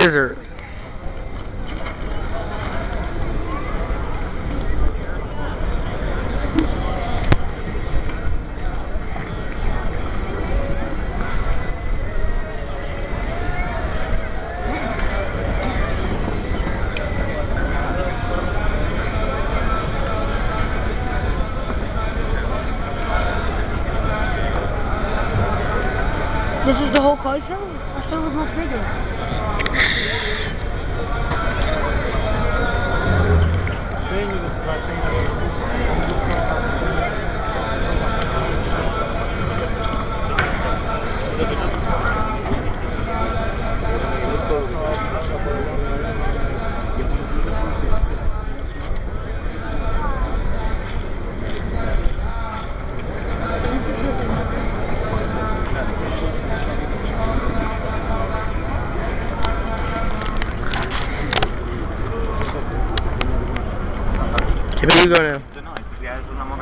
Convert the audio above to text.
scissors. This is the whole koisel? I thought it was much bigger. Where you go now? I don't know, because he has